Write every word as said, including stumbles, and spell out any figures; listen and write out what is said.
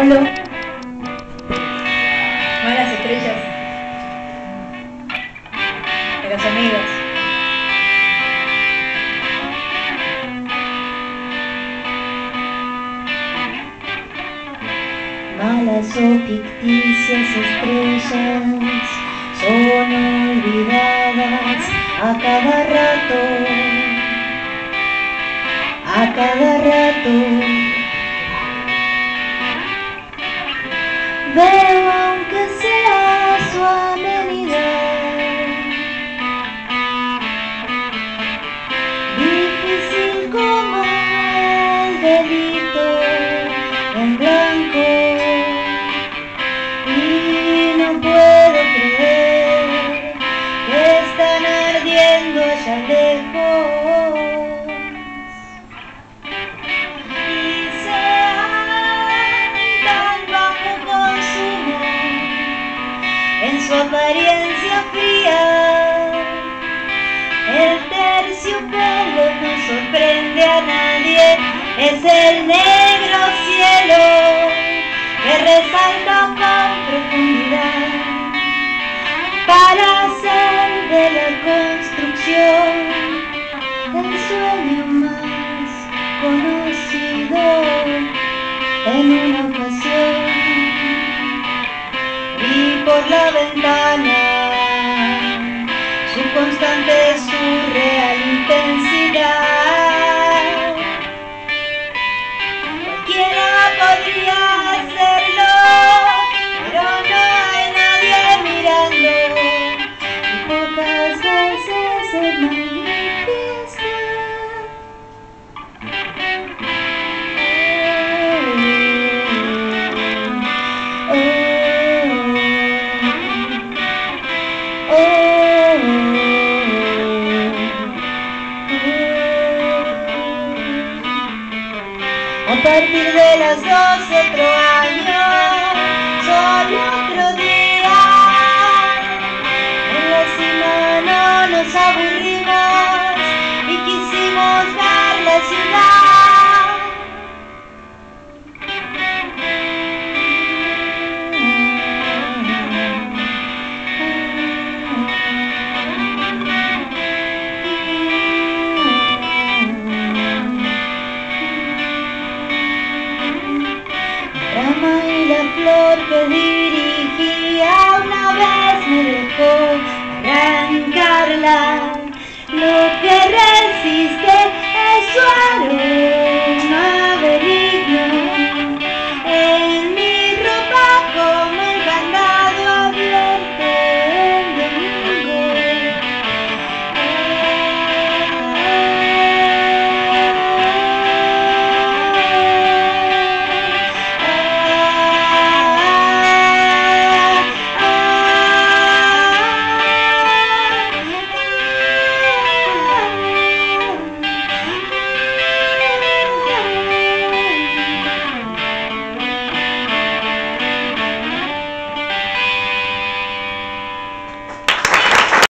Pablo. Malas estrellas de los amigos. Malas o ficticias estrellas son olvidadas a cada rato, a cada rato. Veo aunque sea su amenidad, difícil como el delito en blanco, y no puedo creer que están ardiendo allá lejos. En su apariencia fría, el terciopelo no sorprende a nadie, es el negro cielo que resalta con profundidad para hacer de la construcción el sueño más conocido. En una ocasión vi por la ventana su constante, surreal intensidad. Cualquiera podría hacerlo, pero no hay nadie mirando, y pocas veces se manifiesta. A partir de las doce, otro año, solo otro día, en la cima no nos aburrimos y quisimos ver la ciudad. Y la flor que dirigía una vez me dejó arrancarla. Lo